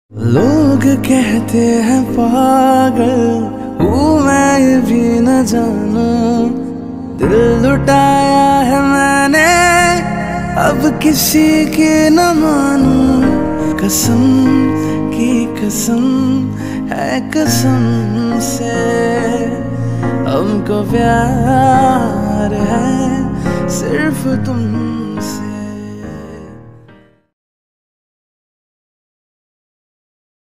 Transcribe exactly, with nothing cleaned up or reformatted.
लोग कहते हैं पागल हूँ मैं, ये भी न जानूं दिल लुटाया है मैंने, अब किसी की न मानूं। कसम की कसम है कसम से, हमको प्यार है सिर्फ तुम